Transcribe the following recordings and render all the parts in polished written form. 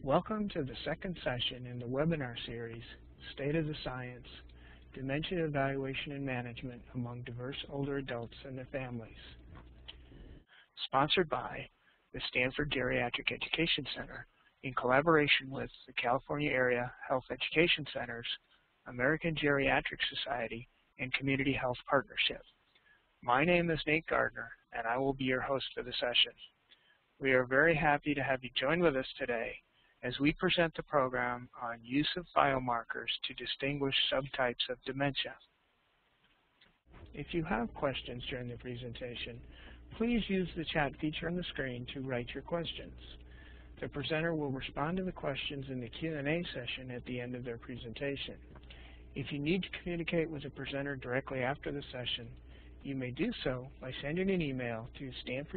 Welcome to the second session in the webinar series, State of the Science, Dementia Evaluation and Management Among Diverse Older Adults and Their Families, sponsored by the Stanford Geriatric Education Center in collaboration with the California Area Health Education Centers, American Geriatric Society, and Community Health Partnership. My name is Nate Gardner, and I will be your host for the session. We are very happy to have you join with us today as we present the program on use of biomarkers to distinguish subtypes of dementia. If you have questions during the presentation, please use the chat feature on the screen to write your questions. The presenter will respond to the questions in the Q&A session at the end of their presentation. If you need to communicate with the presenter directly after the session, you may do so by sending an email to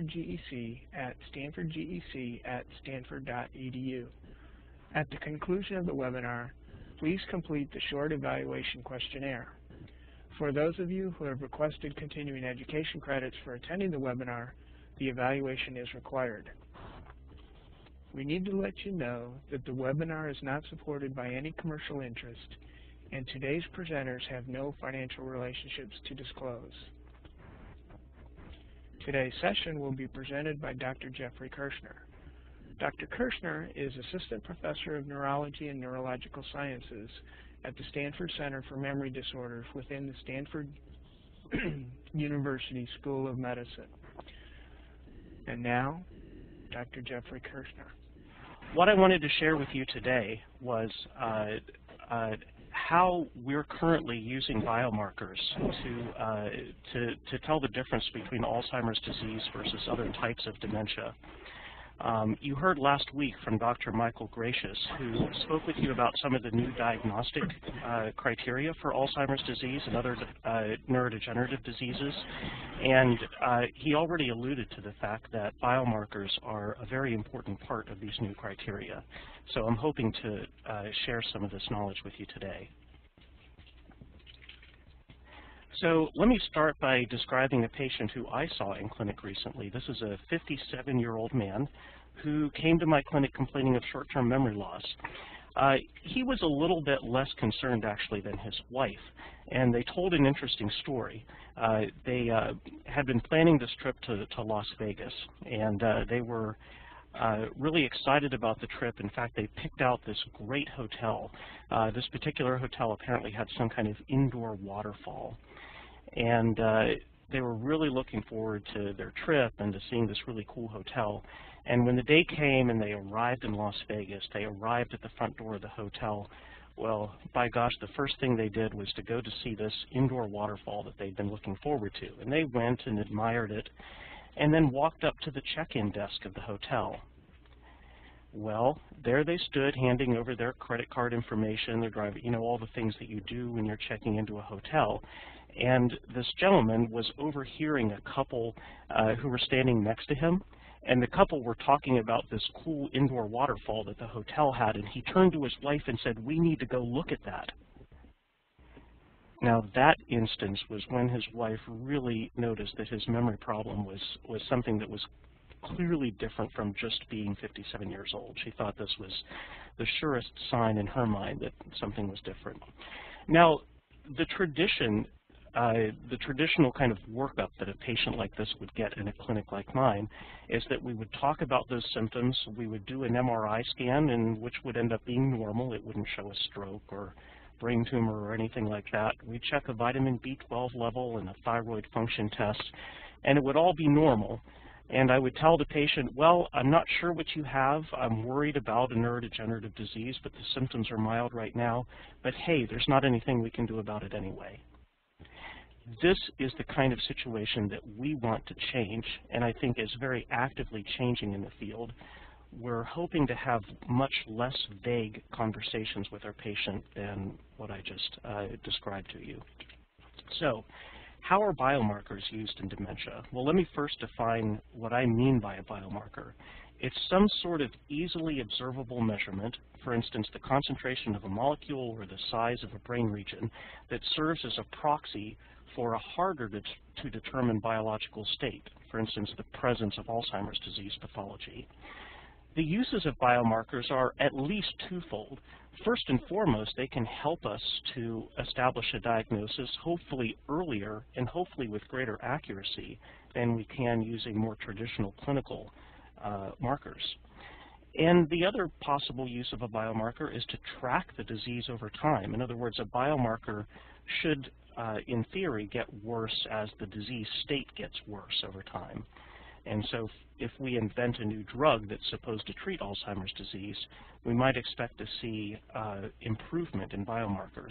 stanfordgec@stanfordgec@stanford.edu. At the conclusion of the webinar, please complete the short evaluation questionnaire. For those of you who have requested continuing education credits for attending the webinar, the evaluation is required. We need to let you know that the webinar is not supported by any commercial interest, and today's presenters have no financial relationships to disclose. Today's session will be presented by Dr. Geoffrey Kerchner. Dr. Kerchner is Assistant Professor of Neurology and Neurological Sciences at the Stanford Center for Memory Disorders within the Stanford University School of Medicine. And now, Dr. Geoffrey Kerchner. What I wanted to share with you today was how we're currently using biomarkers to tell the difference between Alzheimer's disease versus other types of dementia. You heard last week from Dr. Michael Gracious, who spoke with you about some of the new diagnostic criteria for Alzheimer's disease and other neurodegenerative diseases, and he already alluded to the fact that biomarkers are a very important part of these new criteria. So I'm hoping to share some of this knowledge with you today. So let me start by describing a patient who I saw in clinic recently. This is a 57-year-old man who came to my clinic complaining of short-term memory loss. He was a little bit less concerned, actually, than his wife, and they told an interesting story. They had been planning this trip to Las Vegas, and they were really excited about the trip. In fact, they picked out this great hotel. This particular hotel apparently had some kind of indoor waterfall. And they were really looking forward to their trip and to seeing this really cool hotel. And when the day came and they arrived in Las Vegas, they arrived at the front door of the hotel. Well, by gosh, the first thing they did was to go to see this indoor waterfall that they'd been looking forward to. And they went and admired it and then walked up to the check-in desk of the hotel. Well, there they stood handing over their credit card information, their driver, all the things that you do when you're checking into a hotel. And this gentleman was overhearing a couple who were standing next to him, and the couple were talking about this cool indoor waterfall that the hotel had, and he turned to his wife and said, "We need to go look at that." Now that instance was when his wife really noticed that his memory problem was something that was clearly different from just being 57 years old. She thought this was the surest sign in her mind that something was different. Now, the traditional kind of workup that a patient like this would get in a clinic like mine is that we would talk about those symptoms. We would do an MRI scan, and which would end up being normal. It wouldn't show a stroke or brain tumor or anything like that. We'd check a vitamin B12 level and a thyroid function test, and it would all be normal. And I would tell the patient, well, I'm not sure what you have. I'm worried about a neurodegenerative disease, but the symptoms are mild right now. But hey, there's not anything we can do about it anyway. This is the kind of situation that we want to change, and I think is very actively changing in the field. We're hoping to have much less vague conversations with our patient than what I just described to you. So, how are biomarkers used in dementia? Well, let me first define what I mean by a biomarker. It's some sort of easily observable measurement, for instance, the concentration of a molecule or the size of a brain region, that serves as a proxy for a harder to determine biological state, for instance, the presence of Alzheimer's disease pathology. The uses of biomarkers are at least twofold. First and foremost, they can help us to establish a diagnosis, hopefully earlier and hopefully with greater accuracy than we can using more traditional clinical markers. And the other possible use of a biomarker is to track the disease over time. In other words, a biomarker should, in theory, get worse as the disease state gets worse over time. And so if we invent a new drug that's supposed to treat Alzheimer's disease, we might expect to see improvement in biomarkers.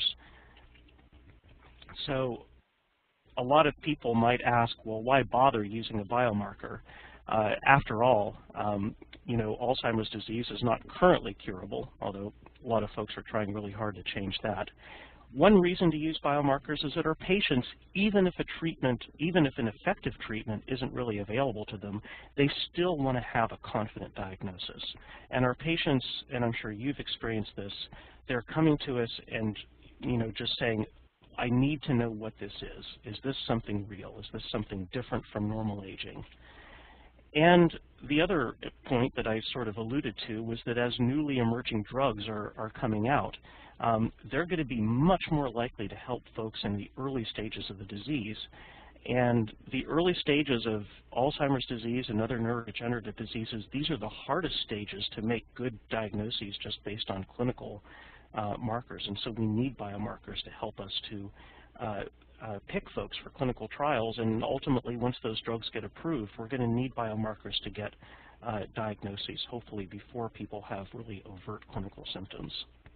So a lot of people might ask, well, why bother using a biomarker? After all, you know, Alzheimer's disease is not currently curable, although a lot of folks are trying really hard to change that. One reason to use biomarkers is that our patients, even if an effective treatment isn't really available to them, they still want to have a confident diagnosis. And our patients, and I'm sure you've experienced this, they're coming to us and, you know, just saying, I need to know what this is. Is this something real? Is this something different from normal aging? And the other point that I sort of alluded to was that as newly emerging drugs are coming out, they're going to be much more likely to help folks in the early stages of the disease. And the early stages of Alzheimer's disease and other neurodegenerative diseases, these are the hardest stages to make good diagnoses just based on clinical markers. And so we need biomarkers to help us to pick folks for clinical trials. And ultimately, once those drugs get approved, we're going to need biomarkers to get diagnoses, hopefully before people have really overt clinical symptoms.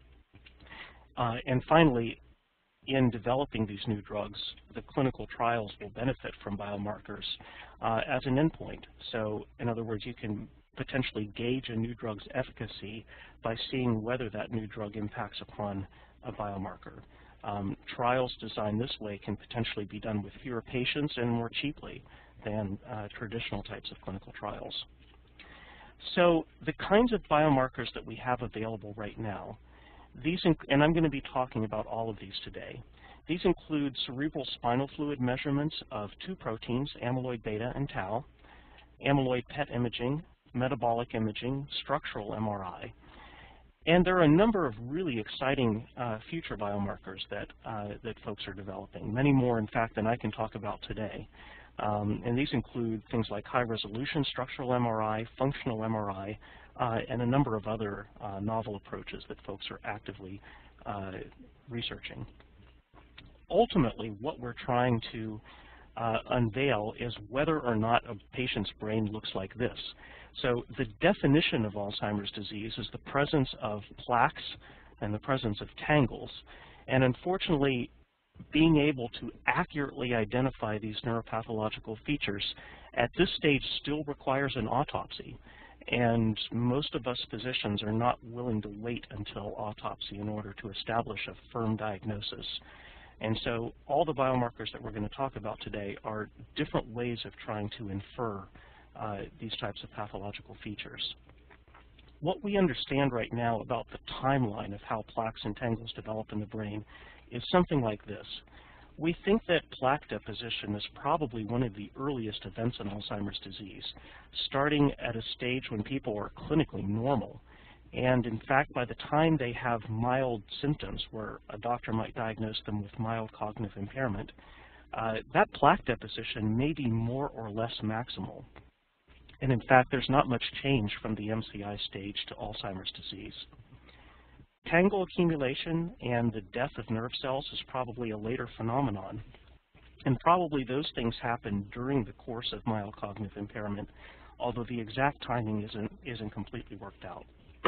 And finally, in developing these new drugs, the clinical trials will benefit from biomarkers as an endpoint. So in other words, you can potentially gauge a new drug's efficacy by seeing whether that new drug impacts upon a biomarker. Trials designed this way can potentially be done with fewer patients and more cheaply than traditional types of clinical trials. So the kinds of biomarkers that we have available right now, and I'm going to be talking about all of these today. These include cerebral spinal fluid measurements of two proteins, amyloid beta and tau, amyloid PET imaging, metabolic imaging, structural MRI. And there are a number of really exciting future biomarkers that folks are developing, many more, in fact, than I can talk about today. And these include things like high-resolution structural MRI, functional MRI, and a number of other novel approaches that folks are actively researching. Ultimately, what we're trying to unveil is whether or not a patient's brain looks like this. So the definition of Alzheimer's disease is the presence of plaques and the presence of tangles. And unfortunately, being able to accurately identify these neuropathological features at this stage still requires an autopsy. And most of us physicians are not willing to wait until autopsy in order to establish a firm diagnosis. And so all the biomarkers that we're going to talk about today are different ways of trying to infer these types of pathological features. What we understand right now about the timeline of how plaques and tangles develop in the brain is something like this. We think that plaque deposition is probably one of the earliest events in Alzheimer's disease, starting at a stage when people are clinically normal. And in fact, by the time they have mild symptoms, where a doctor might diagnose them with mild cognitive impairment, that plaque deposition may be more or less maximal. And in fact, there's not much change from the MCI stage to Alzheimer's disease. Tangle accumulation and the death of nerve cells is probably a later phenomenon. And probably those things happen during the course of mild cognitive impairment, although the exact timing isn't completely worked out.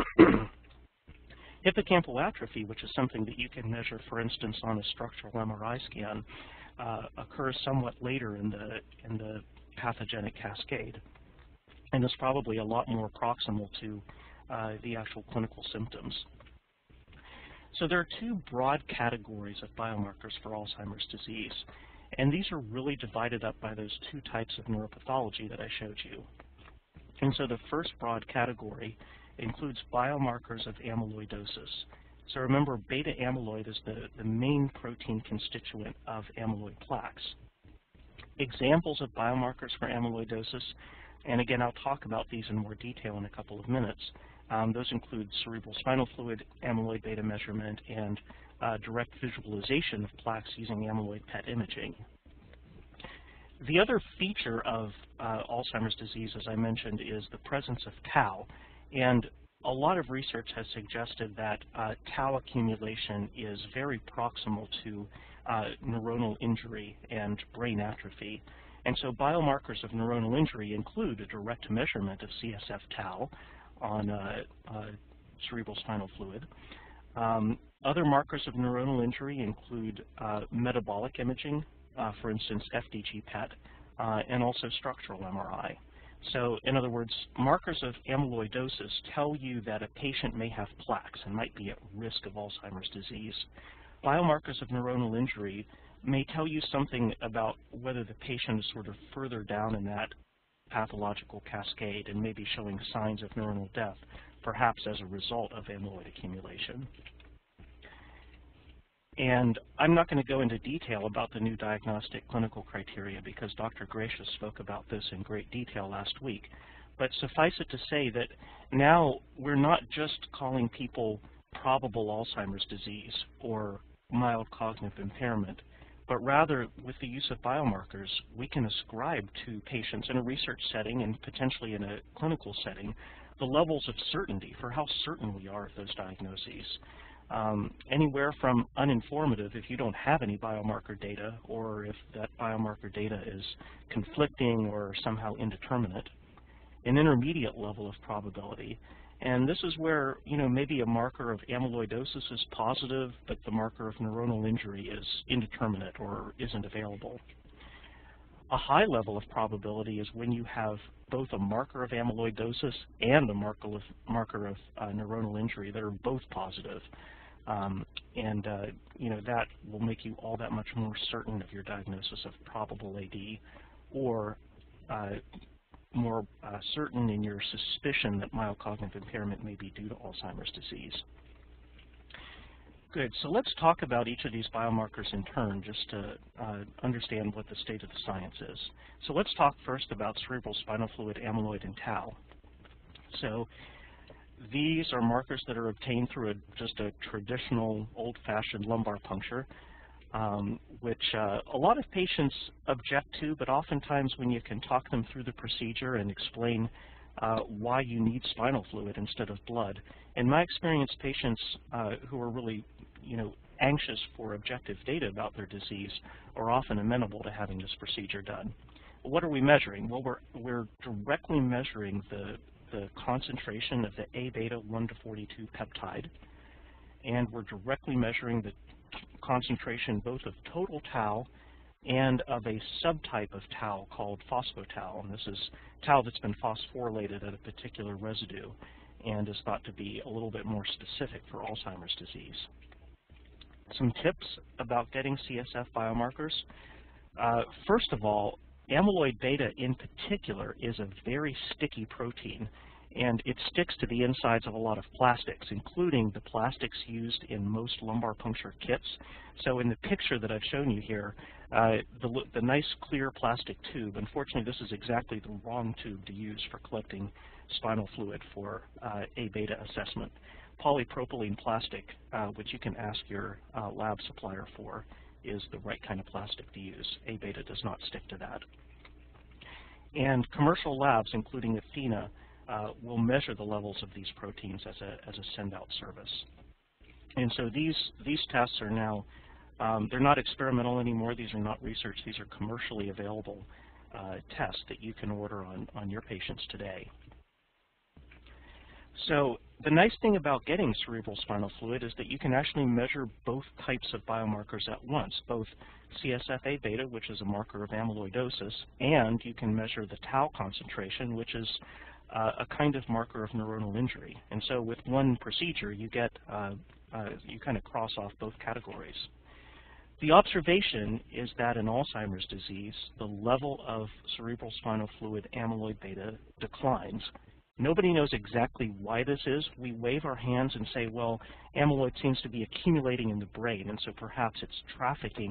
Hippocampal atrophy, which is something that you can measure, for instance, on a structural MRI scan, occurs somewhat later in the pathogenic cascade, and is probably a lot more proximal to the actual clinical symptoms. So there are two broad categories of biomarkers for Alzheimer's disease, and these are really divided up by those two types of neuropathology that I showed you. And so the first broad category includes biomarkers of amyloidosis. So remember, beta amyloid is the main protein constituent of amyloid plaques. Examples of biomarkers for amyloidosis And again, I'll talk about these in more detail in a couple of minutes. Those include cerebral spinal fluid, amyloid beta measurement, and direct visualization of plaques using amyloid PET imaging. The other feature of Alzheimer's disease, as I mentioned, is the presence of tau. And a lot of research has suggested that tau accumulation is very proximal to neuronal injury and brain atrophy. And so biomarkers of neuronal injury include a direct measurement of CSF tau on cerebral spinal fluid. Other markers of neuronal injury include metabolic imaging, for instance, FDG PET, and also structural MRI. So, in other words, markers of amyloidosis tell you that a patient may have plaques and might be at risk of Alzheimer's disease. Biomarkers of neuronal injury may tell you something about whether the patient is sort of further down in that pathological cascade and may be showing signs of neuronal death, perhaps as a result of amyloid accumulation. And I'm not going to go into detail about the new diagnostic clinical criteria because Dr. Gracious spoke about this in great detail last week. But suffice it to say that now we're not just calling people probable Alzheimer's disease or mild cognitive impairment, but rather with the use of biomarkers, we can ascribe to patients in a research setting and potentially in a clinical setting the levels of certainty for how certain we are of those diagnoses. Anywhere from uninformative if you don't have any biomarker data or if that biomarker data is conflicting or somehow indeterminate, an intermediate level of probability. And this is where, maybe a marker of amyloidosis is positive, but the marker of neuronal injury is indeterminate or isn't available. A high level of probability is when you have both a marker of amyloidosis and a marker of neuronal injury that are both positive. That will make you all that much more certain of your diagnosis of probable AD, or more certain in your suspicion that mild cognitive impairment may be due to Alzheimer's disease. Good, so let's talk about each of these biomarkers in turn just to understand what the state of the science is. So let's talk first about cerebral spinal fluid, amyloid, and tau. So these are markers that are obtained through just a traditional old-fashioned lumbar puncture, which a lot of patients object to, but oftentimes when you can talk them through the procedure and explain why you need spinal fluid instead of blood. In my experience, patients who are really anxious for objective data about their disease are often amenable to having this procedure done. What are we measuring? Well, we're directly measuring the concentration of the A-beta 1-42 peptide, and we're directly measuring the concentration both of total tau and of a subtype of tau called phosphotau. And this is tau that's been phosphorylated at a particular residue and is thought to be a little bit more specific for Alzheimer's disease. Some tips about getting CSF biomarkers. First of all, amyloid beta in particular is a very sticky protein, and it sticks to the insides of a lot of plastics, including the plastics used in most lumbar puncture kits. So in the picture that I've shown you here, the nice clear plastic tube, unfortunately this is exactly the wrong tube to use for collecting spinal fluid for A-beta assessment. Polypropylene plastic, which you can ask your lab supplier for, is the right kind of plastic to use. A-beta does not stick to that. And commercial labs, including Athena, will measure the levels of these proteins as a send-out service. And so these tests are now, they're not experimental anymore. These are not research. These are commercially available tests that you can order on your patients today. So the nice thing about getting cerebral spinal fluid is that you can actually measure both types of biomarkers at once, both CSF A-beta, which is a marker of amyloidosis, and you can measure the tau concentration, which is a kind of marker of neuronal injury. And so with one procedure, you get you kind of cross off both categories. The observation is that in Alzheimer's disease, the level of cerebral spinal fluid amyloid beta declines. Nobody knows exactly why this is. We wave our hands and say, well, amyloid seems to be accumulating in the brain, and so perhaps it's trafficking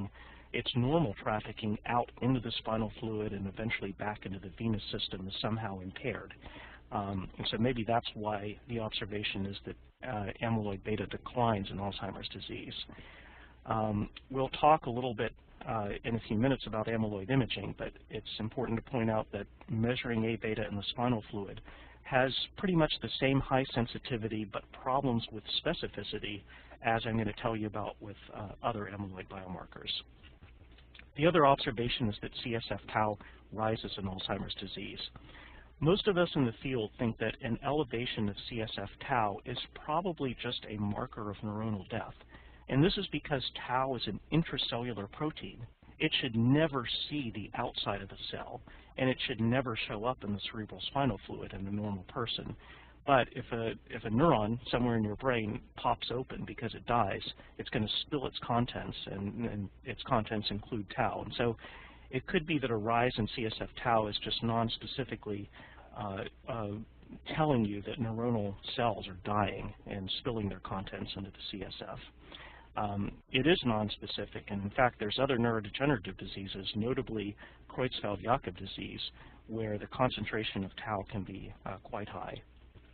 its normal trafficking out into the spinal fluid and eventually back into the venous system is somehow impaired. And so maybe that's why the observation is that amyloid beta declines in Alzheimer's disease. We'll talk a little bit in a few minutes about amyloid imaging, but it's important to point out that measuring A beta in the spinal fluid has pretty much the same high sensitivity but problems with specificity as I'm going to tell you about with other amyloid biomarkers. The other observation is that CSF tau rises in Alzheimer's disease. Most of us in the field think that an elevation of CSF tau is probably just a marker of neuronal death. And this is because tau is an intracellular protein. It should never see the outside of the cell, and it should never show up in the cerebral spinal fluid in a normal person. But if a neuron somewhere in your brain pops open because it dies, it's going to spill its contents, and its contents include tau. And so it could be that a rise in CSF tau is just non-specifically telling you that neuronal cells are dying and spilling their contents into the CSF. It is nonspecific, and in fact there's other neurodegenerative diseases, notably Creutzfeldt-Jakob disease, where the concentration of tau can be quite high.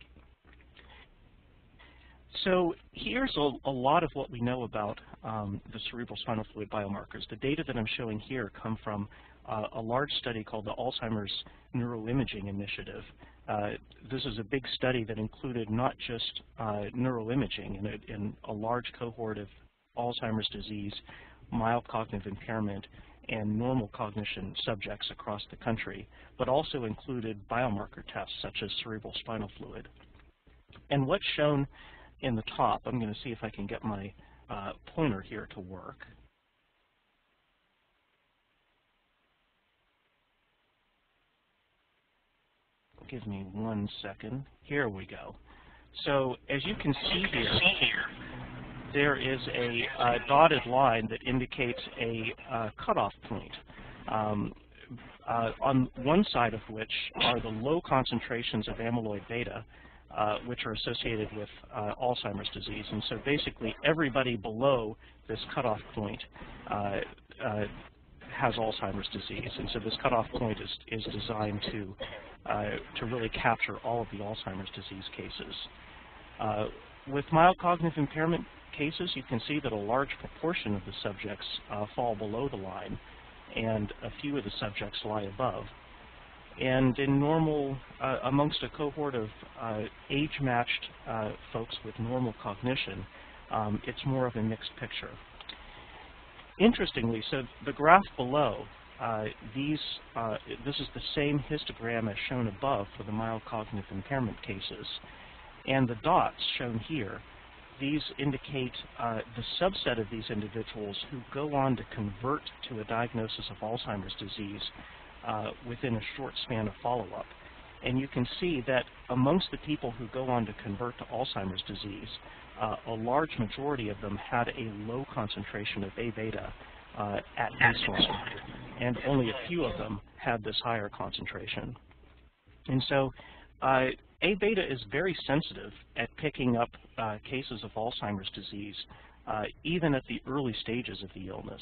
So here's a lot of what we know about the cerebral spinal fluid biomarkers. The data that I'm showing here come from a large study called the Alzheimer's Neuroimaging Initiative. This is a big study that included not just neuroimaging in a large cohort of Alzheimer's disease, mild cognitive impairment, and normal cognition subjects across the country, but also included biomarker tests such as cerebral spinal fluid. And what's shown in the top, I'm going to see if I can get my pointer here to work. Give me 1 second. Here we go. So as you can see here, there is a dotted line that indicates a cutoff point, on one side of which are the low concentrations of amyloid beta, which are associated with Alzheimer's disease. And so basically everybody below this cutoff point has Alzheimer's disease. And so this cutoff point is designed to really capture all of the Alzheimer's disease cases. With mild cognitive impairment cases, you can see that a large proportion of the subjects fall below the line, and a few of the subjects lie above. And in normal, amongst a cohort of age-matched folks with normal cognition, it's more of a mixed picture. Interestingly, so the graph below, this is the same histogram as shown above for the mild cognitive impairment cases. And the dots shown here, these indicate the subset of these individuals who go on to convert to a diagnosis of Alzheimer's disease within a short span of follow-up. And you can see that amongst the people who go on to convert to Alzheimer's disease, a large majority of them had a low concentration of A beta at baseline, and only a few of them had this higher concentration. And so A beta is very sensitive at picking up cases of Alzheimer's disease, even at the early stages of the illness.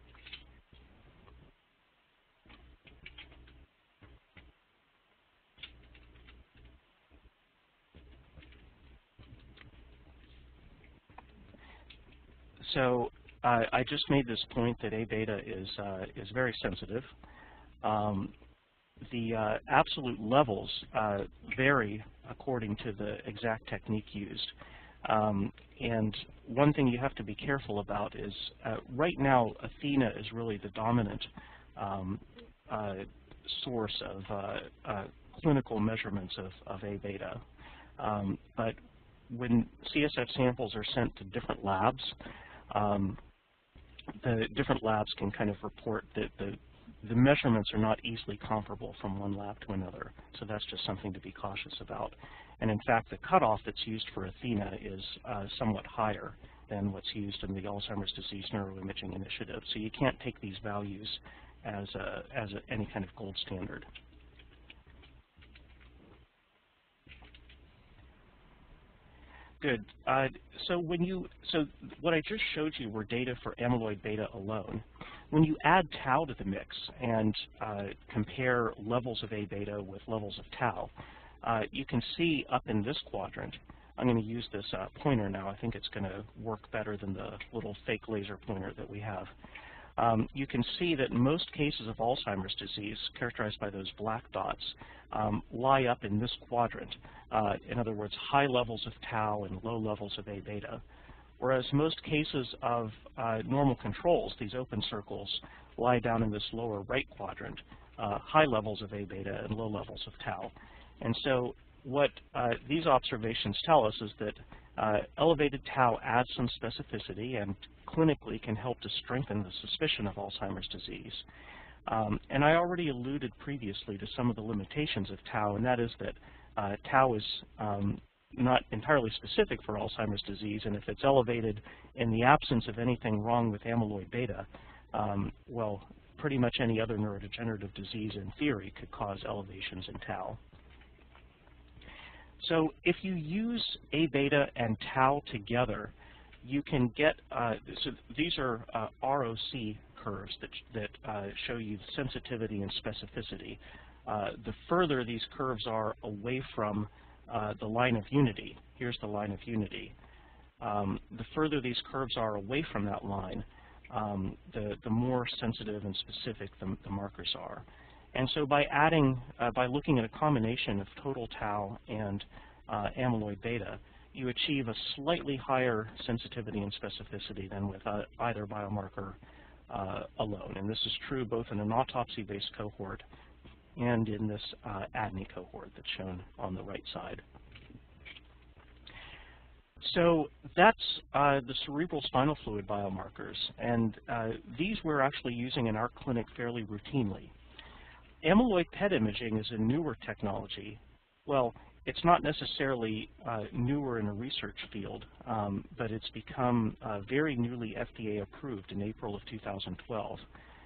So I just made this point that A beta is very sensitive. The absolute levels vary according to the exact technique used. And one thing you have to be careful about is right now Athena is really the dominant source of clinical measurements of A beta. But when CSF samples are sent to different labs, the different labs can kind of report that the measurements are not easily comparable from one lab to another. So that's just something to be cautious about. And in fact, the cutoff that's used for Athena is somewhat higher than what's used in the Alzheimer's Disease Neuroimaging Initiative. So you can't take these values as any kind of gold standard. Good. So what I just showed you were data for amyloid beta alone. When you add tau to the mix and compare levels of A beta with levels of tau, you can see up in this quadrant, I'm going to use this pointer now. I think it's going to work better than the little fake laser pointer that we have. You can see that most cases of Alzheimer's disease, characterized by those black dots, lie up in this quadrant. In other words, high levels of tau and low levels of A beta. Whereas most cases of normal controls, these open circles, lie down in this lower right quadrant, high levels of A beta and low levels of tau. And so what these observations tell us is that elevated tau adds some specificity and clinically can help to strengthen the suspicion of Alzheimer's disease. And I already alluded previously to some of the limitations of tau, and that is that tau is not entirely specific for Alzheimer's disease, and if it's elevated in the absence of anything wrong with amyloid beta, well, pretty much any other neurodegenerative disease in theory could cause elevations in tau. So if you use A beta and tau together, you can get, so these are ROC curves that show you sensitivity and specificity. The further these curves are away from the line of unity, here's the line of unity, the further these curves are away from that line, the more sensitive and specific the markers are. And so by adding, by looking at a combination of total tau and amyloid beta, you achieve a slightly higher sensitivity and specificity than with either biomarker alone. And this is true both in an autopsy-based cohort and in this ADNI cohort that's shown on the right side. So that's the cerebral spinal fluid biomarkers, and these we're actually using in our clinic fairly routinely. Amyloid PET imaging is a newer technology. Well, it's not necessarily newer in a research field, but it's become very newly FDA approved in April of 2012.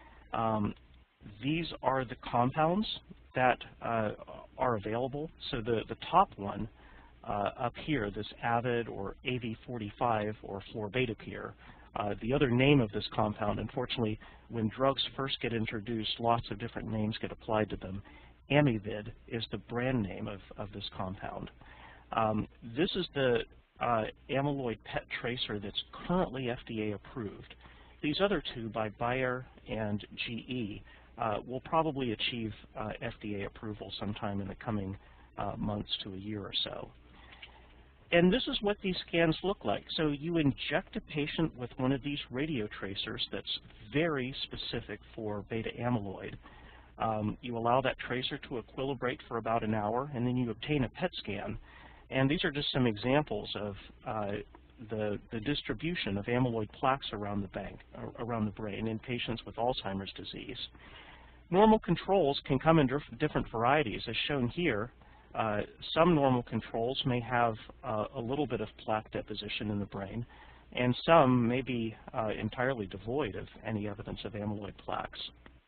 These are the compounds that are available. So the top one up here, this AVID or AV45 or fluorobetapir, the other name of this compound, unfortunately, when drugs first get introduced, lots of different names get applied to them. Amyvid is the brand name of this compound. This is the amyloid PET tracer that's currently FDA approved. These other two, by Bayer and GE, will probably achieve FDA approval sometime in the coming months to a year or so. And this is what these scans look like. So you inject a patient with one of these radio tracers that's very specific for beta amyloid. You allow that tracer to equilibrate for about an hour, and then you obtain a PET scan. And these are just some examples of the distribution of amyloid plaques around the brain in patients with Alzheimer's disease. Normal controls can come in different varieties, as shown here. Some normal controls may have a little bit of plaque deposition in the brain, and some may be entirely devoid of any evidence of amyloid plaques.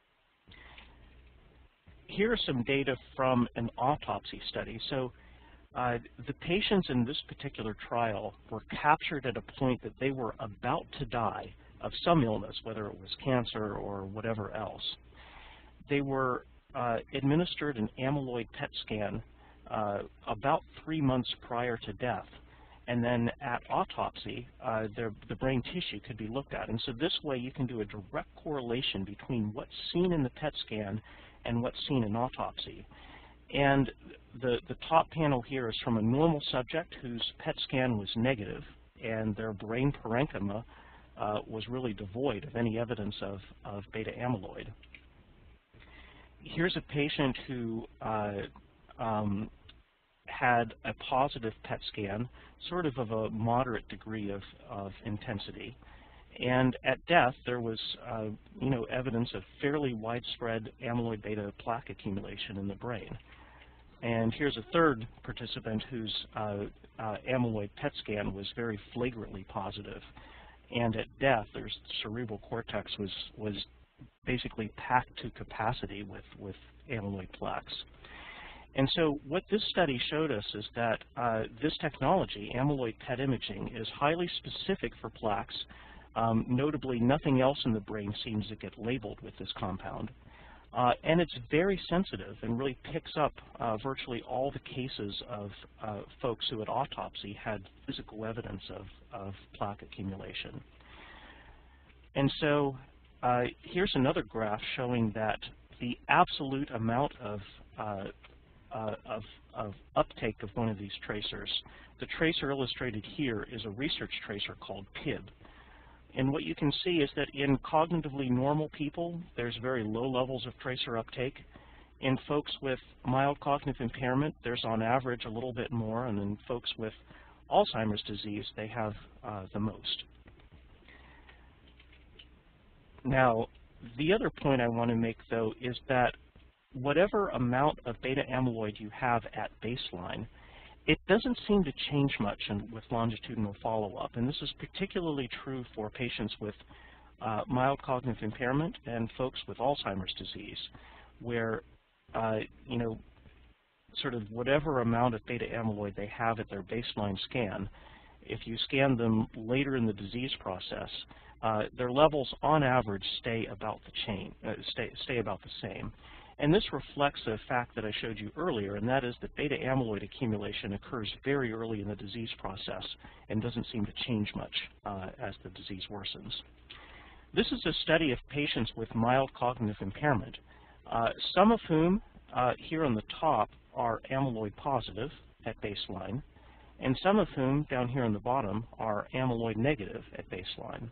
Here are some data from an autopsy study. So the patients in this particular trial were captured at a point that they were about to die of some illness, whether it was cancer or whatever else. They were administered an amyloid PET scan about 3 months prior to death. And then at autopsy, the brain tissue could be looked at. And so this way you can do a direct correlation between what's seen in the PET scan and what's seen in autopsy. And the top panel here is from a normal subject whose PET scan was negative, and their brain parenchyma was really devoid of any evidence of beta amyloid. Here's a patient who had a positive PET scan, sort of a moderate degree of intensity. And at death, there was, evidence of fairly widespread amyloid beta plaque accumulation in the brain. And here's a third participant whose amyloid PET scan was very flagrantly positive. And at death, their cerebral cortex was basically packed to capacity with amyloid plaques. And so what this study showed us is that this technology, amyloid PET imaging, is highly specific for plaques, Notably, nothing else in the brain seems to get labeled with this compound. And it's very sensitive and really picks up virtually all the cases of folks who at autopsy had physical evidence of plaque accumulation. And so here's another graph showing that the absolute amount of uptake of one of these tracers. The tracer illustrated here is a research tracer called PIB. And what you can see is that in cognitively normal people, there's very low levels of tracer uptake. In folks with mild cognitive impairment, there's on average a little bit more, and in folks with Alzheimer's disease, they have the most. Now, the other point I want to make, though, is that whatever amount of beta amyloid you have at baseline, it doesn't seem to change much with longitudinal follow-up, and this is particularly true for patients with mild cognitive impairment and folks with Alzheimer's disease, where, you know, sort of whatever amount of beta amyloid they have at their baseline scan, if you scan them later in the disease process, their levels on average stay about the same. And this reflects the fact that I showed you earlier, and that is that beta amyloid accumulation occurs very early in the disease process and doesn't seem to change much as the disease worsens. This is a study of patients with mild cognitive impairment, some of whom here on the top are amyloid positive at baseline, and some of whom down here on the bottom are amyloid negative at baseline.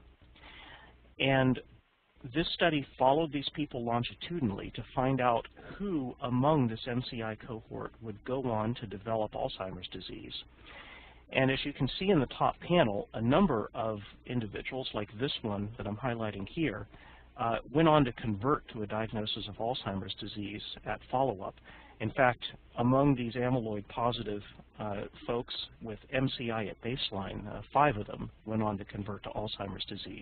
And this study followed these people longitudinally to find out who among this MCI cohort would go on to develop Alzheimer's disease. And as you can see in the top panel, a number of individuals, like this one that I'm highlighting here, went on to convert to a diagnosis of Alzheimer's disease at follow-up. In fact, among these amyloid positive folks with MCI at baseline, 5 of them went on to convert to Alzheimer's disease.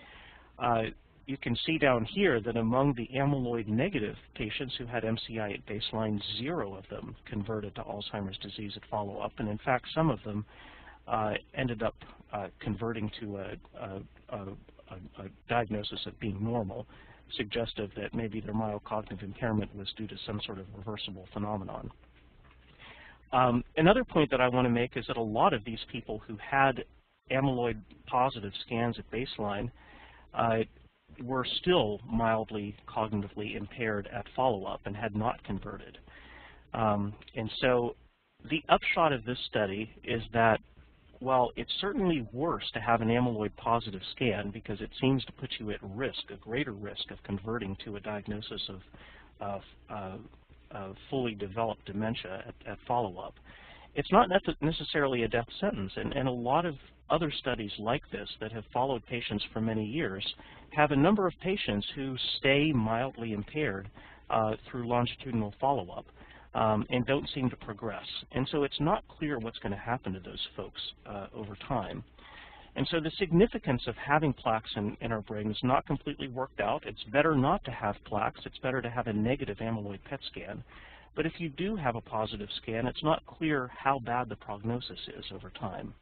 You can see down here that among the amyloid negative patients who had MCI at baseline, 0 of them converted to Alzheimer's disease at follow-up, and in fact some of them ended up converting to a diagnosis of being normal, suggestive that maybe their mild cognitive impairment was due to some sort of reversible phenomenon. Another point that I want to make is that a lot of these people who had amyloid positive scans at baseline were still mildly cognitively impaired at follow-up and had not converted. And so the upshot of this study is that while it's certainly worse to have an amyloid positive scan because it seems to put you at risk, a greater risk of converting to a diagnosis of fully developed dementia at follow-up, it's not necessarily a death sentence, and a lot of other studies like this that have followed patients for many years have a number of patients who stay mildly impaired through longitudinal follow-up and don't seem to progress. And so it's not clear what's going to happen to those folks over time. And so the significance of having plaques in our brain is not completely worked out. It's better not to have plaques. It's better to have a negative amyloid PET scan. But if you do have a positive scan, it's not clear how bad the prognosis is over time.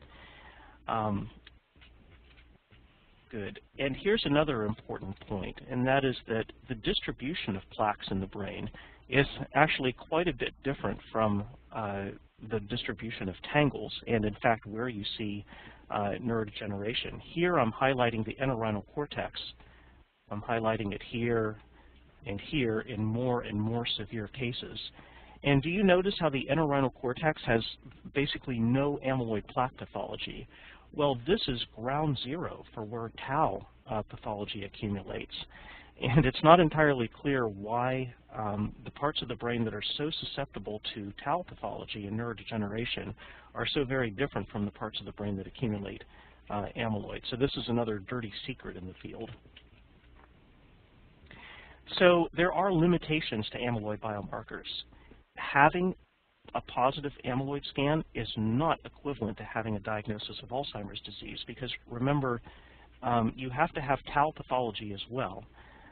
Good. And here's another important point, and that is that the distribution of plaques in the brain is actually quite a bit different from the distribution of tangles, and in fact where you see neurodegeneration. Here I'm highlighting the entorhinal cortex. I'm highlighting it here and here in more and more severe cases. And do you notice how the entorhinal cortex has basically no amyloid plaque pathology? Well, this is ground zero for where tau pathology accumulates. And it's not entirely clear why the parts of the brain that are so susceptible to tau pathology and neurodegeneration are so very different from the parts of the brain that accumulate amyloid. So this is another dirty secret in the field. So there are limitations to amyloid biomarkers. Having a positive amyloid scan is not equivalent to having a diagnosis of Alzheimer's disease because, remember, you have to have tau pathology as well.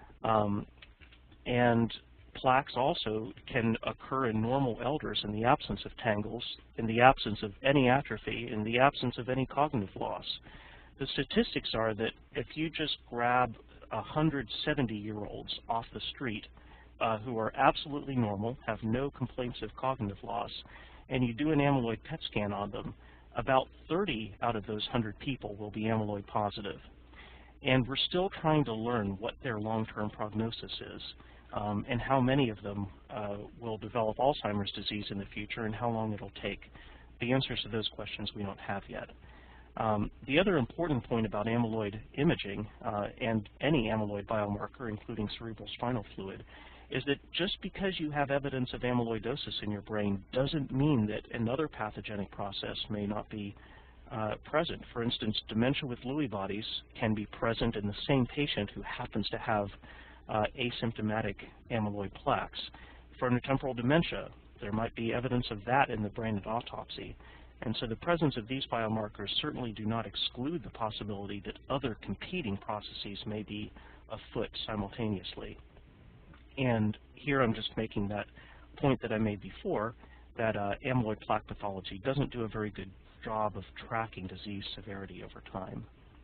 And plaques also can occur in normal elders in the absence of tangles, in the absence of any atrophy, in the absence of any cognitive loss. The statistics are that if you just grab 170-year-olds off the street who are absolutely normal, have no complaints of cognitive loss, and you do an amyloid PET scan on them, about 30 out of those 100 people will be amyloid positive. And we're still trying to learn what their long-term prognosis is, and how many of them will develop Alzheimer's disease in the future, and how long it'll take. The answers to those questions we don't have yet. The other important point about amyloid imaging and any amyloid biomarker, including cerebrospinal fluid, is that just because you have evidence of amyloidosis in your brain doesn't mean that another pathogenic process may not be present. For instance, dementia with Lewy bodies can be present in the same patient who happens to have asymptomatic amyloid plaques. Frontotemporal dementia, there might be evidence of that in the brain at autopsy. And so the presence of these biomarkers certainly do not exclude the possibility that other competing processes may be afoot simultaneously. And here I'm just making that point that I made before, that amyloid plaque pathology doesn't do a very good job of tracking disease severity over time.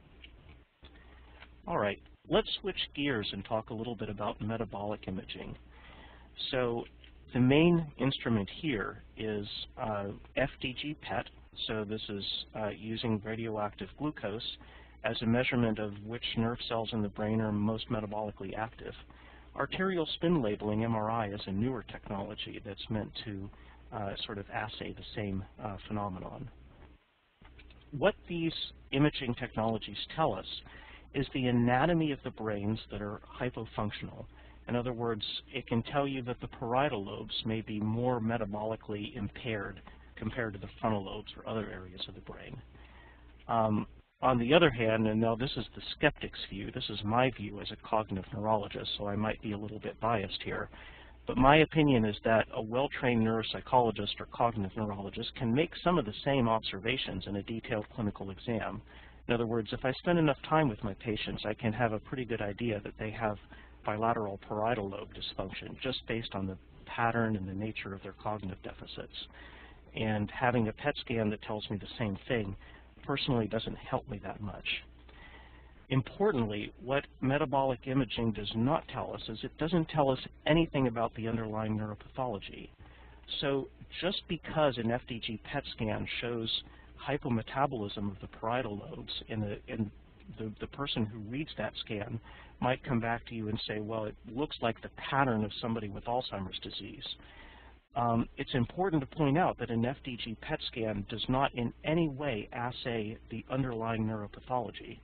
All right, let's switch gears and talk a little bit about metabolic imaging. So the main instrument here is FDG PET. So this is using radioactive glucose as a measurement of which nerve cells in the brain are most metabolically active. Arterial spin labeling, MRI, is a newer technology that's meant to sort of assay the same phenomenon. What these imaging technologies tell us is the anatomy of the brains that are hypofunctional. In other words, it can tell you that the parietal lobes may be more metabolically impaired compared to the frontal lobes or other areas of the brain. On the other hand, and now this is the skeptic's view, this is my view as a cognitive neurologist, so I might be a little bit biased here, but my opinion is that a well-trained neuropsychologist or cognitive neurologist can make some of the same observations in a detailed clinical exam. In other words, if I spend enough time with my patients, I can have a pretty good idea that they have bilateral parietal lobe dysfunction just based on the pattern and the nature of their cognitive deficits. And having a PET scan that tells me the same thing personally doesn't help me that much. Importantly, what metabolic imaging does not tell us is it doesn't tell us anything about the underlying neuropathology. So just because an FDG PET scan shows hypometabolism of the parietal lobes, and the person who reads that scan might come back to you and say, well, it looks like the pattern of somebody with Alzheimer's disease. It's important to point out that an FDG PET scan does not in any way assay the underlying neuropathology.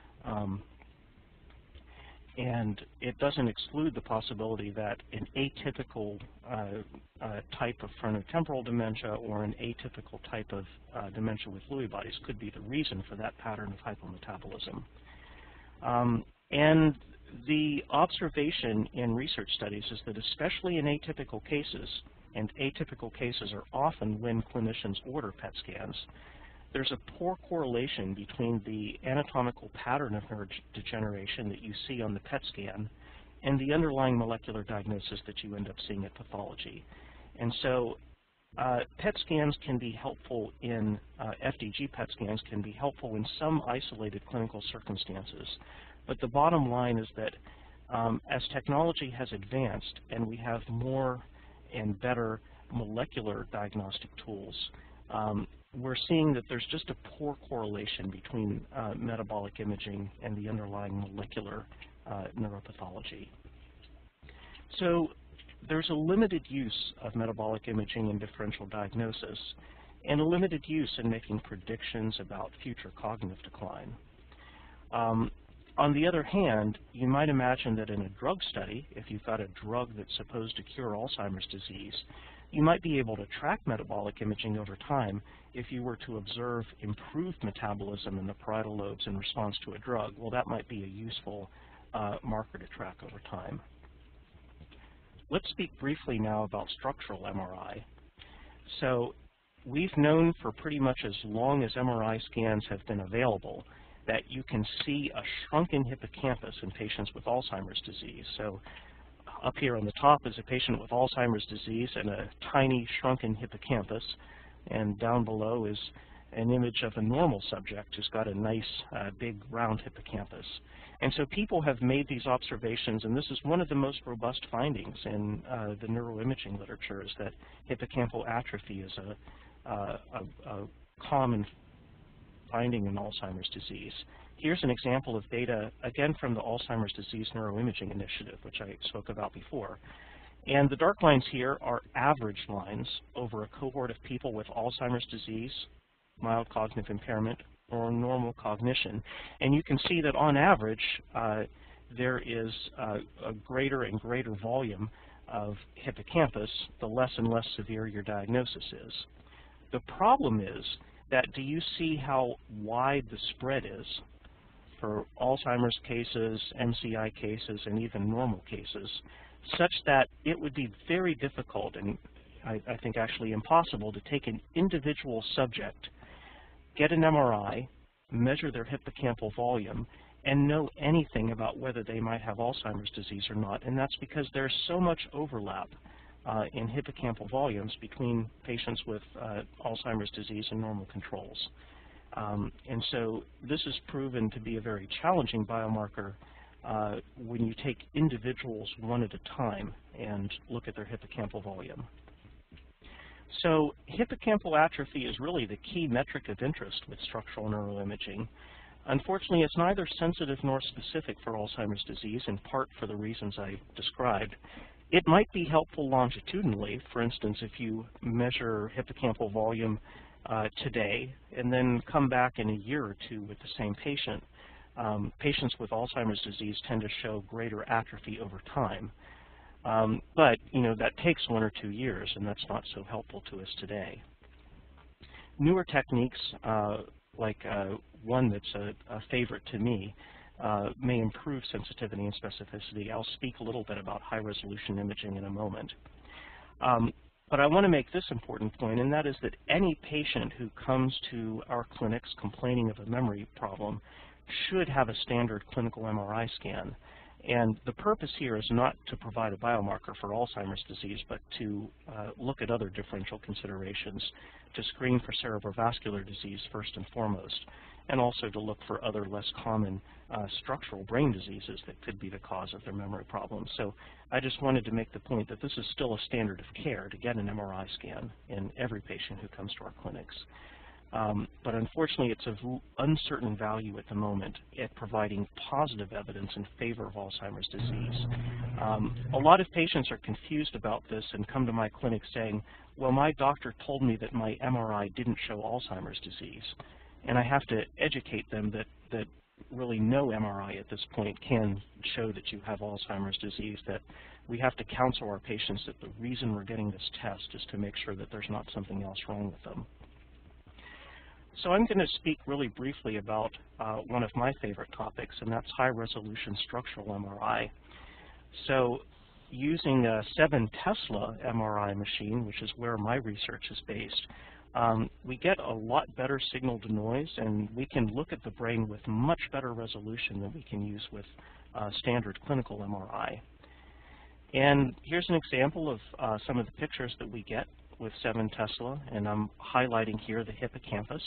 And it doesn't exclude the possibility that an atypical type of frontotemporal dementia or an atypical type of dementia with Lewy bodies could be the reason for that pattern of hypometabolism. And the observation in research studies is that especially in atypical cases, and atypical cases are often when clinicians order PET scans, there's a poor correlation between the anatomical pattern of neurodegeneration that you see on the PET scan and the underlying molecular diagnosis that you end up seeing at pathology. And so PET scans can be helpful in, FDG PET scans can be helpful in some isolated clinical circumstances. But the bottom line is that as technology has advanced and we have more and better molecular diagnostic tools, we're seeing that there's just a poor correlation between metabolic imaging and the underlying molecular neuropathology. So there's a limited use of metabolic imaging in differential diagnosis and a limited use in making predictions about future cognitive decline. On the other hand, you might imagine that in a drug study, if you've got a drug that's supposed to cure Alzheimer's disease, you might be able to track metabolic imaging over time if you were to observe improved metabolism in the parietal lobes in response to a drug. Well, that might be a useful marker to track over time. Let's speak briefly now about structural MRI. So we've known for pretty much as long as MRI scans have been available that you can see a shrunken hippocampus in patients with Alzheimer's disease. So up here on the top is a patient with Alzheimer's disease and a tiny shrunken hippocampus, and down below is an image of a normal subject who's got a nice big round hippocampus. And so people have made these observations, and this is one of the most robust findings in the neuroimaging literature, is that hippocampal atrophy is a common finding in Alzheimer's disease. Here's an example of data, again, from the Alzheimer's Disease Neuroimaging Initiative, which I spoke about before. And the dark lines here are average lines over a cohort of people with Alzheimer's disease, mild cognitive impairment, or normal cognition. And you can see that on average, there is a greater and greater volume of hippocampus, the less and less severe your diagnosis is. The problem is that, do you see how wide the spread is for Alzheimer's cases, MCI cases, and even normal cases, such that it would be very difficult, and I think actually impossible, to take an individual subject, get an MRI, measure their hippocampal volume, and know anything about whether they might have Alzheimer's disease or not. And that's because there's so much overlap in hippocampal volumes between patients with Alzheimer's disease and normal controls. And so this is proven to be a very challenging biomarker when you take individuals one at a time and look at their hippocampal volume. So hippocampal atrophy is really the key metric of interest with structural neuroimaging. Unfortunately, it's neither sensitive nor specific for Alzheimer's disease, in part for the reasons I described. It might be helpful longitudinally. For instance, if you measure hippocampal volume today and then come back in a year or two with the same patient, patients with Alzheimer's disease tend to show greater atrophy over time. But that takes 1 or 2 years, and that's not so helpful to us today. Newer techniques, like one that's a favorite to me, may improve sensitivity and specificity. I'll speak a little bit about high-resolution imaging in a moment. But I want to make this important point, and that is that any patient who comes to our clinics complaining of a memory problem should have a standard clinical MRI scan. And the purpose here is not to provide a biomarker for Alzheimer's disease, but to look at other differential considerations, to screen for cerebrovascular disease first and foremost, and also to look for other less common structural brain diseases that could be the cause of their memory problems. So I just wanted to make the point that this is still a standard of care to get an MRI scan in every patient who comes to our clinics. But unfortunately, it's of uncertain value at the moment at providing positive evidence in favor of Alzheimer's disease. A lot of patients are confused about this and come to my clinic saying, well, my doctor told me that my MRI didn't show Alzheimer's disease. And I have to educate them that really no MRI at this point can show that you have Alzheimer's disease, that we have to counsel our patients that the reason we're getting this test is to make sure that there's not something else wrong with them. So I'm going to speak really briefly about one of my favorite topics, and that's high-resolution structural MRI. So using a 7 Tesla MRI machine, which is where my research is based, we get a lot better signal to noise, and we can look at the brain with much better resolution than we can use with standard clinical MRI. And here's an example of some of the pictures that we get with 7 Tesla, and I'm highlighting here the hippocampus.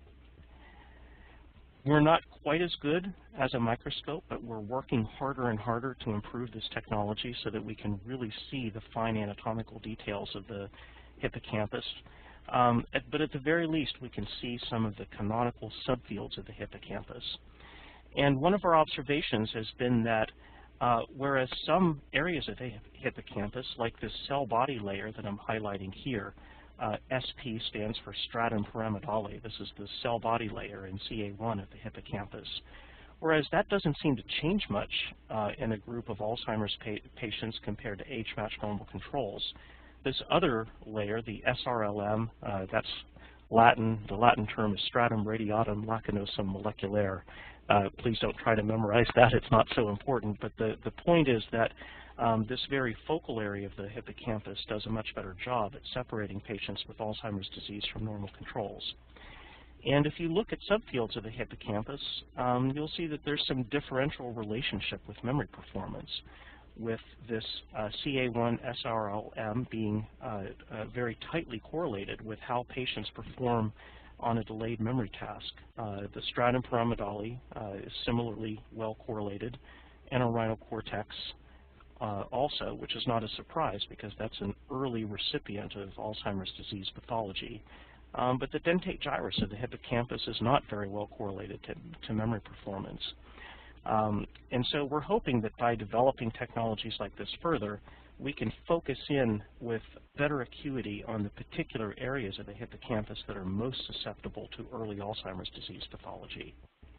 We're not quite as good as a microscope, but we're working harder and harder to improve this technology so that we can really see the fine anatomical details of the hippocampus. But at the very least, we can see some of the canonical subfields of the hippocampus. And one of our observations has been that whereas some areas of the hippocampus, like this cell body layer that I'm highlighting here, SP stands for stratum pyramidale. This is the cell body layer in CA1 of the hippocampus. Whereas that doesn't seem to change much in a group of Alzheimer's patients compared to age-matched normal controls. This other layer, the SRLM, that's Latin. The Latin term is stratum radiatum lacunosum moleculaire. Please don't try to memorize that. It's not so important. But the point is that this very focal area of the hippocampus does a much better job at separating patients with Alzheimer's disease from normal controls. And if you look at subfields of the hippocampus, you'll see that there's some differential relationship with memory performance, with this CA1 SRLM being very tightly correlated with how patients perform on a delayed memory task. The stratum pyramidale is similarly well correlated, entorhinal cortex also, which is not a surprise because that's an early recipient of Alzheimer's disease pathology. But the dentate gyrus of the hippocampus is not very well correlated to memory performance. And so we're hoping that by developing technologies like this further, we can focus in with better acuity on the particular areas of the hippocampus that are most susceptible to early Alzheimer's disease pathology.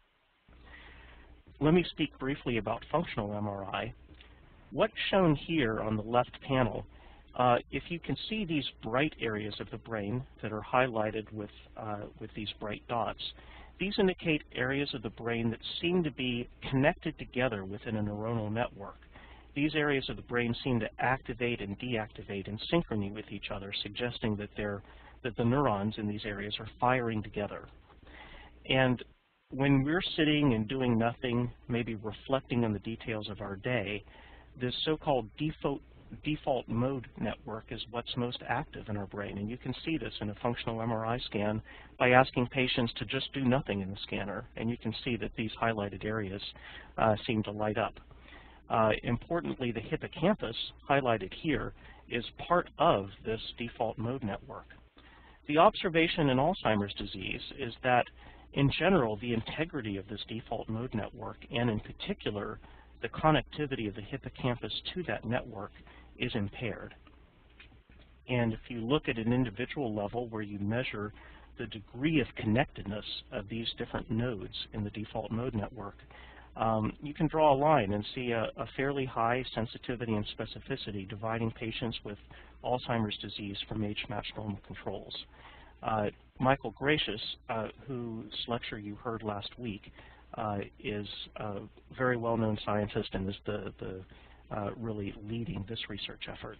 Let me speak briefly about functional MRI. What's shown here on the left panel, if you can see these bright areas of the brain that are highlighted with these bright dots, these indicate areas of the brain that seem to be connected together within a neuronal network. These areas of the brain seem to activate and deactivate in synchrony with each other, suggesting that the neurons in these areas are firing together. And when we're sitting and doing nothing, maybe reflecting on the details of our day, this so-called default mode network is what's most active in our brain. And you can see this in a functional MRI scan by asking patients to just do nothing in the scanner. And you can see that these highlighted areas seem to light up. Importantly, the hippocampus, highlighted here, is part of this default mode network. The observation in Alzheimer's disease is that, in general, the integrity of this default mode network, and in particular, the connectivity of the hippocampus to that network, is impaired. And if you look at an individual level where you measure the degree of connectedness of these different nodes in the default mode network, you can draw a line and see a fairly high sensitivity and specificity dividing patients with Alzheimer's disease from age-matched normal controls. Michael Gracious, whose lecture you heard last week, is a very well-known scientist and is really leading this research effort.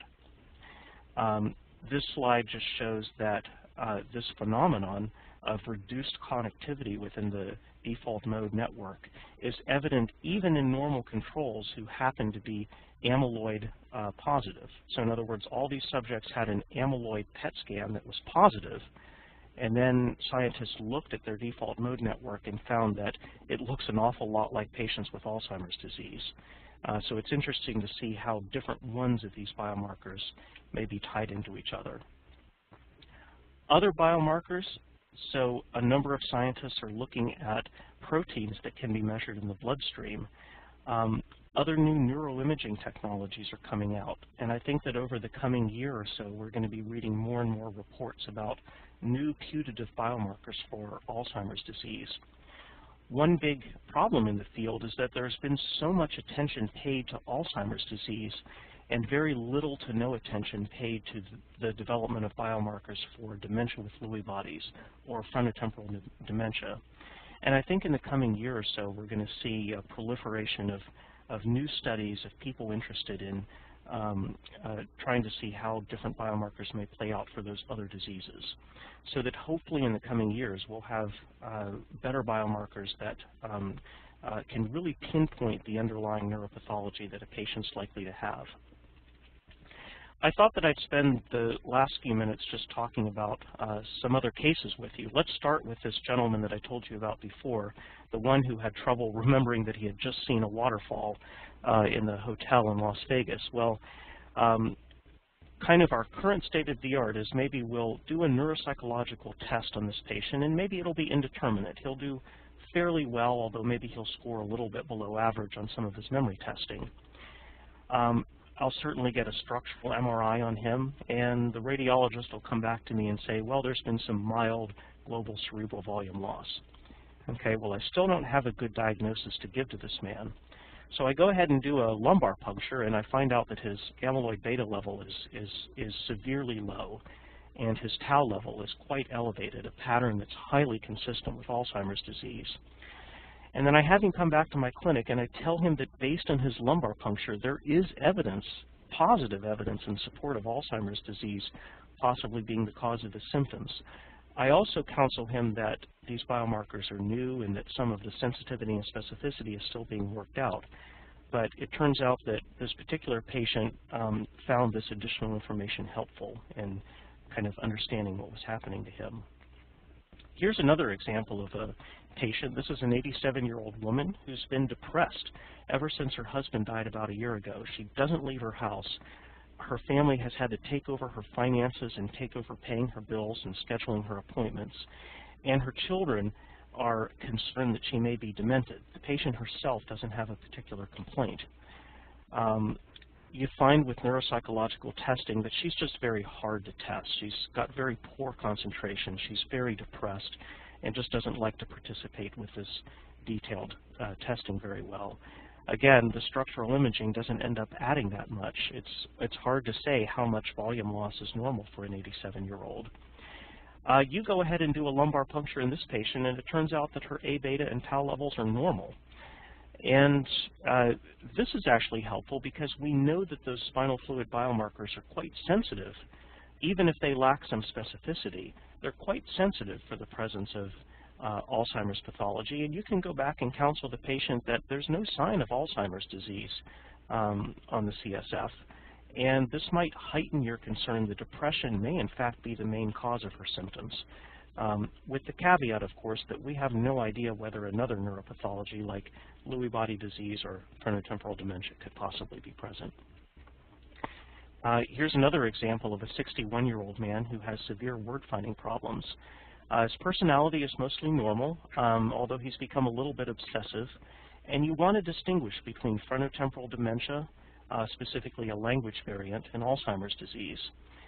This slide just shows that this phenomenon of reduced connectivity within the default mode network is evident even in normal controls who happen to be amyloid positive. So in other words, all these subjects had an amyloid PET scan that was positive, and then scientists looked at their default mode network and found that it looks an awful lot like patients with Alzheimer's disease. So it's interesting to see how different ones of these biomarkers may be tied into each other. Other biomarkers, so a number of scientists are looking at proteins that can be measured in the bloodstream. Other new neuroimaging technologies are coming out, and I think that over the coming year or so we're going to be reading more and more reports about new putative biomarkers for Alzheimer's disease. One big problem in the field is that there's been so much attention paid to Alzheimer's disease and very little to no attention paid to the development of biomarkers for dementia with Lewy bodies or frontotemporal dementia. And I think in the coming year or so we're going to see a proliferation of new studies of people interested in trying to see how different biomarkers may play out for those other diseases. So that hopefully in the coming years we'll have better biomarkers that can really pinpoint the underlying neuropathology that a patient's likely to have. I thought that I'd spend the last few minutes just talking about some other cases with you. Let's start with this gentleman that I told you about before, the one who had trouble remembering that he had just seen a waterfall in the hotel in Las Vegas. Well, kind of our current state of the art is maybe we'll do a neuropsychological test on this patient, and maybe it'll be indeterminate. He'll do fairly well, although maybe he'll score a little bit below average on some of his memory testing. I'll certainly get a structural MRI on him, and the radiologist will come back to me and say, well, there's been some mild global cerebral volume loss. Okay, well, I still don't have a good diagnosis to give to this man. So I go ahead and do a lumbar puncture, and I find out that his amyloid beta level is severely low, and his tau level is quite elevated, a pattern that's highly consistent with Alzheimer's disease. And then I have him come back to my clinic, and I tell him that based on his lumbar puncture, there is evidence, positive evidence in support of Alzheimer's disease possibly being the cause of the symptoms. I also counsel him that these biomarkers are new and that some of the sensitivity and specificity is still being worked out. But it turns out that this particular patient found this additional information helpful in kind of understanding what was happening to him. Here's another example of a patient. This is an 87-year-old woman who's been depressed ever since her husband died about a year ago. She doesn't leave her house. Her family has had to take over her finances and take over paying her bills and scheduling her appointments. And her children are concerned that she may be demented. The patient herself doesn't have a particular complaint. You find with neuropsychological testing that she's just very hard to test. She's got very poor concentration. She's very depressed and just doesn't like to participate with this detailed testing very well. Again, the structural imaging doesn't end up adding that much. It's hard to say how much volume loss is normal for an 87-year-old. You go ahead and do a lumbar puncture in this patient, and it turns out that her A beta and tau levels are normal. And this is actually helpful because we know that those spinal fluid biomarkers are quite sensitive. Even if they lack some specificity, they're quite sensitive for the presence of Alzheimer's pathology. And you can go back and counsel the patient that there's no sign of Alzheimer's disease on the CSF. And this might heighten your concern that depression may in fact be the main cause of her symptoms. With the caveat, of course, that we have no idea whether another neuropathology like Lewy body disease or frontotemporal dementia could possibly be present. Here's another example of a 61-year-old man who has severe word-finding problems. His personality is mostly normal, although he's become a little bit obsessive, and you want to distinguish between frontotemporal dementia, specifically a language variant, and Alzheimer's disease.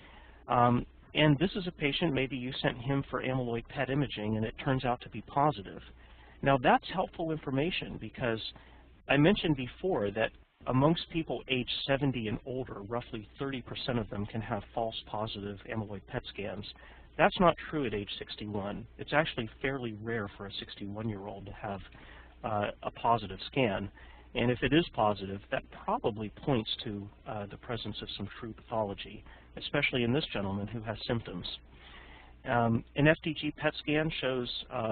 And this is a patient, maybe you sent him for amyloid PET imaging and it turns out to be positive. Now that's helpful information because I mentioned before that amongst people age 70 and older, roughly 30% of them can have false positive amyloid PET scans. That's not true at age 61. It's actually fairly rare for a 61-year-old to have a positive scan. And if it is positive, that probably points to the presence of some true pathology, especially in this gentleman who has symptoms. An FDG PET scan shows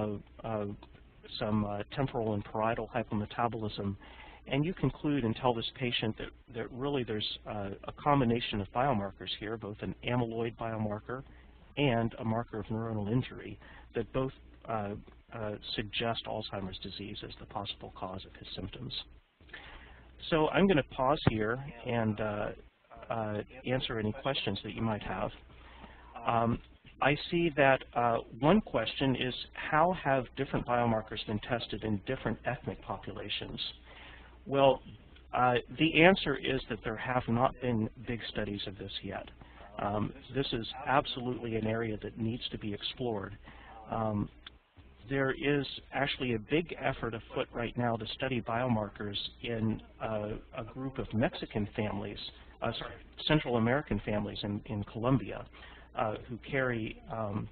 some temporal and parietal hypometabolism, and you conclude and tell this patient that really there's a combination of biomarkers here, both an amyloid biomarker and a marker of neuronal injury that both suggest Alzheimer's disease as the possible cause of his symptoms. So I'm going to pause here and answer any questions that you might have. I see that one question is, how have different biomarkers been tested in different ethnic populations? Well, the answer is that there have not been big studies of this yet. This is absolutely an area that needs to be explored. There is actually a big effort afoot right now to study biomarkers in a group of Mexican families, Central American families in Colombia who carry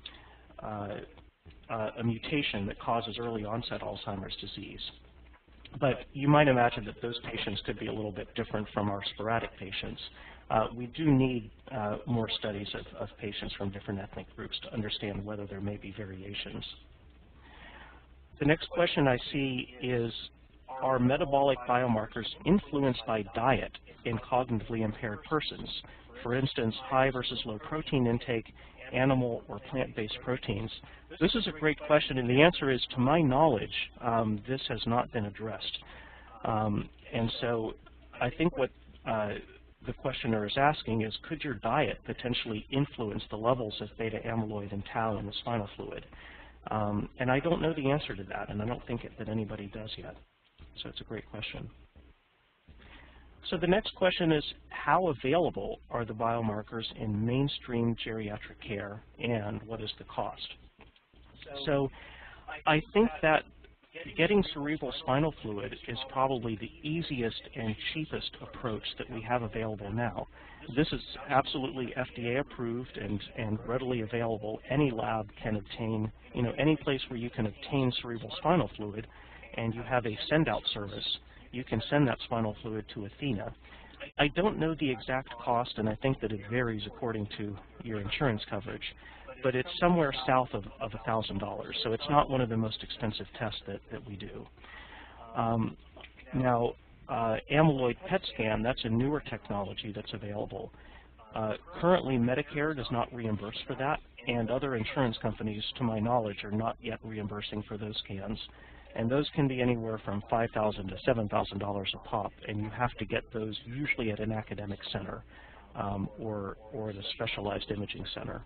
a mutation that causes early onset Alzheimer's disease. But you might imagine that those patients could be a little bit different from our sporadic patients. We do need more studies of patients from different ethnic groups to understand whether there may be variations. The next question I see is, are metabolic biomarkers influenced by diet in cognitively impaired persons? For instance, high versus low protein intake, animal or plant-based proteins. This is a great question, and the answer is, to my knowledge, this has not been addressed. And so I think what the questioner is asking is, could your diet potentially influence the levels of beta amyloid and tau in the spinal fluid? And I don't know the answer to that, and I don't think that anybody does yet. So it's a great question. So the next question is, how available are the biomarkers in mainstream geriatric care, and what is the cost? So I think that getting cerebral spinal fluid is probably the easiest and cheapest approach that we have available now. This is absolutely FDA approved and readily available. Any lab can obtain, any place where you can obtain cerebral spinal fluid and you have a send-out service, you can send that spinal fluid to Athena. I don't know the exact cost, and I think that it varies according to your insurance coverage, but it's somewhere south of $1,000, so it's not one of the most expensive tests that we do. Now, amyloid PET scan, that's a newer technology that's available. Currently, Medicare does not reimburse for that, and other insurance companies, to my knowledge, are not yet reimbursing for those scans. And those can be anywhere from $5,000 to $7,000 a pop, and you have to get those usually at an academic center or at a specialized imaging center.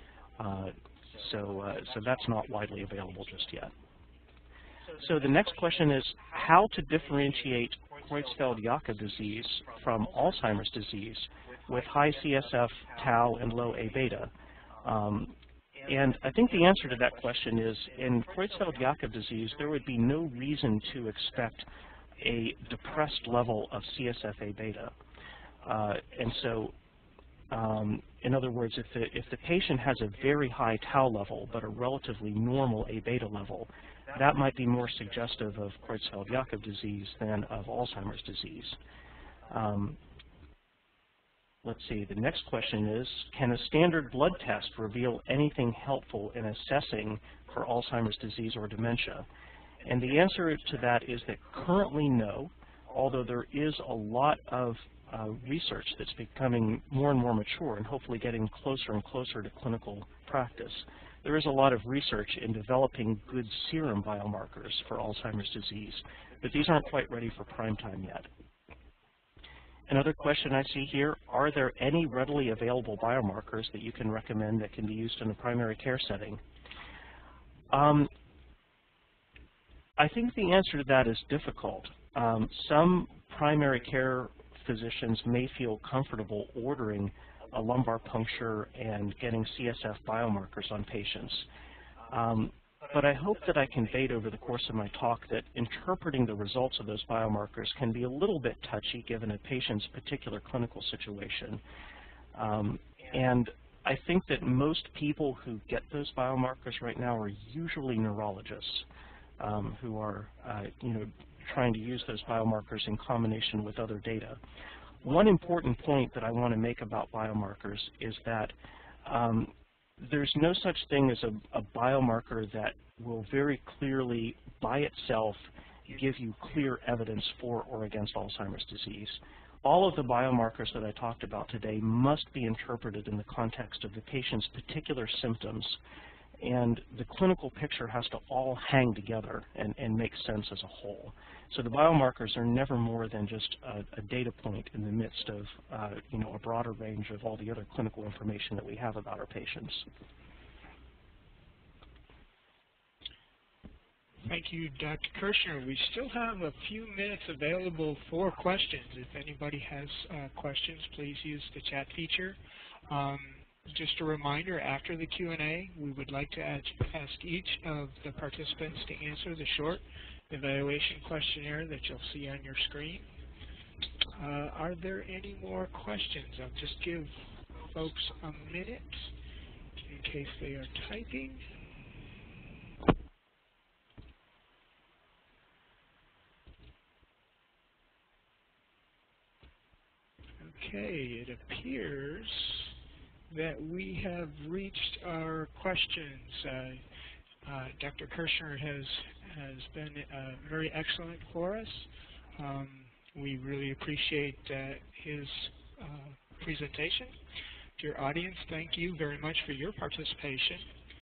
So that's not widely available just yet. So the next question is how to differentiate Creutzfeldt-Jakob disease from Alzheimer's disease with high CSF, tau, and low A-beta. And I think the answer to that question is in Creutzfeldt-Jakob disease, there would be no reason to expect a depressed level of CSF A-beta. And so, in other words, if the patient has a very high tau level but a relatively normal A-beta level, that might be more suggestive of Creutzfeldt-Jakob disease than of Alzheimer's disease. Let's see, the next question is, can a standard blood test reveal anything helpful in assessing for Alzheimer's disease or dementia? And the answer to that is that currently no, although there is a lot of research that's becoming more and more mature and hopefully getting closer and closer to clinical practice. There is a lot of research in developing good serum biomarkers for Alzheimer's disease, but these aren't quite ready for prime time yet. Another question I see here, are there any readily available biomarkers that you can recommend that can be used in a primary care setting? I think the answer to that is difficult. Some primary care physicians may feel comfortable ordering a lumbar puncture and getting CSF biomarkers on patients. But I hope that I conveyed over the course of my talk that interpreting the results of those biomarkers can be a little bit touchy given a patient's particular clinical situation. And I think that most people who get those biomarkers right now are usually neurologists who are trying to use those biomarkers in combination with other data. One important point that I want to make about biomarkers is that there's no such thing as a biomarker that will very clearly, by itself, give you clear evidence for or against Alzheimer's disease. All of the biomarkers that I talked about today must be interpreted in the context of the patient's particular symptoms, and the clinical picture has to all hang together and make sense as a whole. So the biomarkers are never more than just a data point in the midst of a broader range of all the other clinical information that we have about our patients. Thank you, Dr. Kerchner. We still have a few minutes available for questions. If anybody has questions, please use the chat feature. Just a reminder, after the Q&A, we would like to ask each of the participants to answer the short evaluation questionnaire that you'll see on your screen. Are there any more questions? I'll just give folks a minute in case they are typing. Okay, it appears that we have reached our questions. Dr. Kerchner has been very excellent for us. We really appreciate his presentation. Dear audience, thank you very much for your participation.